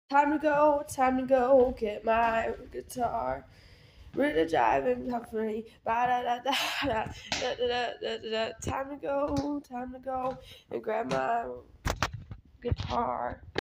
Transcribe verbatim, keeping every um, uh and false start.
Time to go, time to go, get my guitar. Ready to drive and company. Ba da da da da da da da da da. Time to go, time to go, and grab my guitar.